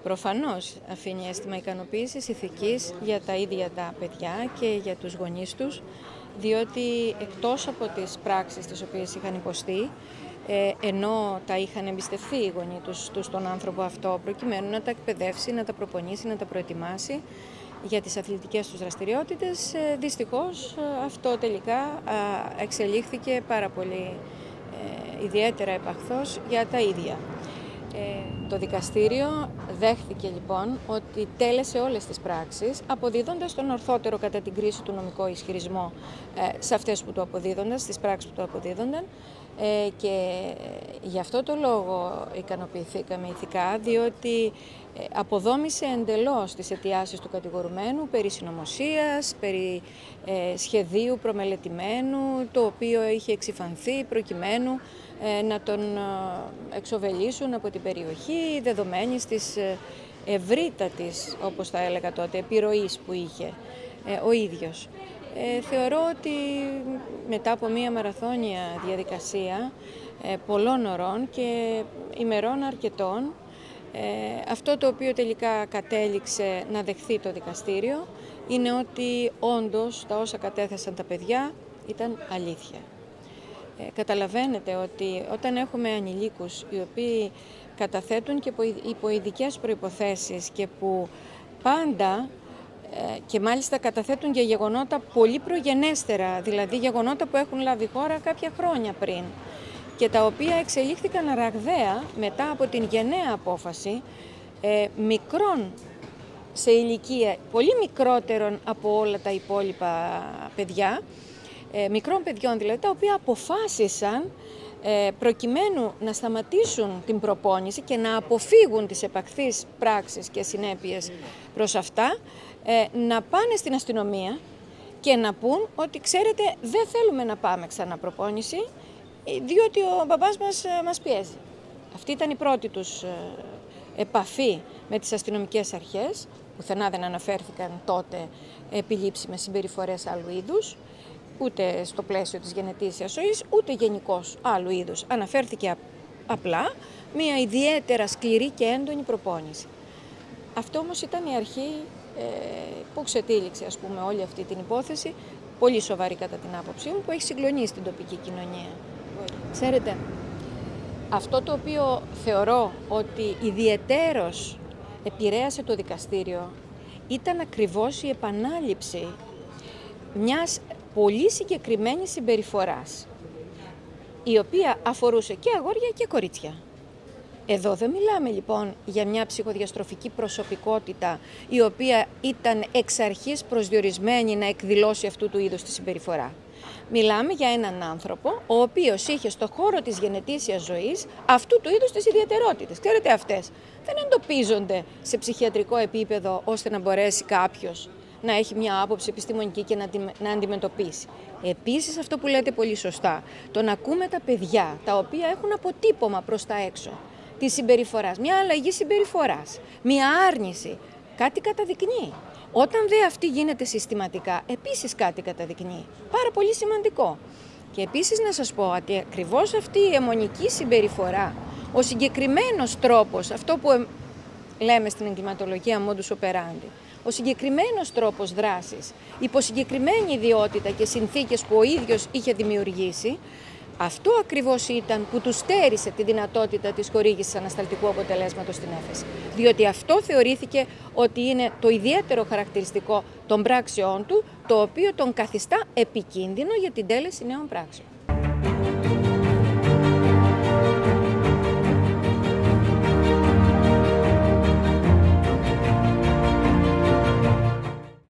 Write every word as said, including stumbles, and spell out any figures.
Προφανώς αφήνει αίσθημα ικανοποίησης, ηθικής για τα ίδια τα παιδιά και για τους γονείς τους, διότι εκτός από τις πράξεις τις οποίες είχαν υποστεί, ε, ενώ τα είχαν εμπιστευθεί οι γονείς τους, τους στον άνθρωπο αυτό, προκειμένου να τα εκπαιδεύσει, να τα προπονήσει, να τα προετοιμάσει για τις αθλητικές τους δραστηριότητες, ε, δυστυχώς αυτό τελικά εξελίχθηκε πάρα πολύ ε, ιδιαίτερα επαχθώς για τα ίδια. Ε, το δικαστήριο δέχθηκε λοιπόν ότι τέλεσε όλες τις πράξεις, αποδίδοντας τον ορθότερο κατά την κρίση του νομικό ισχυρισμό ε, σε αυτές που το αποδίδονταν, στις πράξεις που το αποδίδονταν, ε, και γι' αυτό το λόγο ικανοποιηθήκαμε ηθικά, διότι ε, αποδόμησε εντελώς τις αιτιάσεις του κατηγορουμένου περί συνωμοσίας, περί ε, σχεδίου προμελετημένου, το οποίο είχε εξυφανθεί προκειμένου ε, να τον ε, εξοβελήσουν από την περιοχή, δεδομένης της ε, ευρύτατης, όπως θα έλεγα τότε, επιρροής που είχε ε, ο ίδιος. Ε, θεωρώ ότι μετά από μία μαραθώνια διαδικασία ε, πολλών ωρών και ημερών αρκετών, ε, αυτό το οποίο τελικά κατέληξε να δεχθεί το δικαστήριο είναι ότι όντως τα όσα κατέθεσαν τα παιδιά ήταν αλήθεια. Ε, καταλαβαίνετε ότι όταν έχουμε ανηλίκους οι οποίοι καταθέτουν και υπό ειδικές προϋποθέσεις και που πάντα και μάλιστα καταθέτουν για γεγονότα πολύ προγενέστερα, δηλαδή γεγονότα που έχουν λάβει χώρα κάποια χρόνια πριν και τα οποία εξελίχθηκαν ραγδαία μετά από την γενναία απόφαση ε, μικρών σε ηλικία, πολύ μικρότερων από όλα τα υπόλοιπα παιδιά, ε, μικρών παιδιών δηλαδή, τα οποία αποφάσισαν ε, προκειμένου να σταματήσουν την προπόνηση και να αποφύγουν τις επαχθείς πράξεις και συνέπειες προς αυτά, ε, να πάνε στην αστυνομία και να πούν ότι ξέρετε δεν θέλουμε να πάμε ξανά προπόνηση διότι ο μπαμπάς μας, μας πιέζει. Αυτή ήταν η πρώτη τους ε, επαφή με τις αστυνομικές αρχές, πουθενά δεν αναφέρθηκαν τότε επιλήψιμες συμπεριφορές άλλου είδους, ούτε στο πλαίσιο της γενετήσιας ζωής, ούτε γενικώς άλλου είδους. Αναφέρθηκε απλά μια ιδιαίτερα σκληρή και έντονη προπόνηση. Αυτό όμως ήταν η αρχή ε, που ξετύλιξε ας πούμε όλη αυτή την υπόθεση, πολύ σοβαρή κατά την άποψή μου, που έχει συγκλονίσει την τοπική κοινωνία. Ξέρετε, αυτό το οποίο θεωρώ ότι ιδιαιτέρως επηρέασε το δικαστήριο ήταν ακριβώς η επανάληψη μιας πολύ συγκεκριμένης συμπεριφοράς, η οποία αφορούσε και αγόρια και κορίτσια. Εδώ δεν μιλάμε λοιπόν για μια ψυχοδιαστροφική προσωπικότητα η οποία ήταν εξ αρχής προσδιορισμένη να εκδηλώσει αυτού του είδους τη συμπεριφορά. Μιλάμε για έναν άνθρωπο ο οποίος είχε στο χώρο της γενετήσιας ζωής αυτού του είδους τις ιδιαιτερότητες. Ξέρετε, αυτές δεν εντοπίζονται σε ψυχιατρικό επίπεδο ώστε να μπορέσει κάποιος να έχει μια άποψη επιστημονική και να, να αντιμετωπίσει. Επίσης, αυτό που λέτε πολύ σωστά, το να ακούμε τα παιδιά τα οποία έχουν αποτύπωμα προς τα έξω της συμπεριφοράς, μια αλλαγή συμπεριφοράς, μια άρνηση, κάτι καταδεικνύει. Όταν δε αυτή γίνεται συστηματικά, επίσης κάτι καταδεικνύει. Πάρα πολύ σημαντικό. Και επίσης να σας πω ότι ακριβώς αυτή η αιμονική συμπεριφορά, ο συγκεκριμένος τρόπος, αυτό που λέμε στην εγκληματολογία modus operandi, ο συγκεκριμένος τρόπος δράσης, υπό συγκεκριμένη ιδιότητα και συνθήκες που ο ίδιος είχε δημιουργήσει, αυτό ακριβώς ήταν που του στέρισε τη δυνατότητα της χορήγησης ανασταλτικού αποτελέσματος στην έφεση. Διότι αυτό θεωρήθηκε ότι είναι το ιδιαίτερο χαρακτηριστικό των πράξεών του, το οποίο τον καθιστά επικίνδυνο για την τέλεση νέων πράξεων.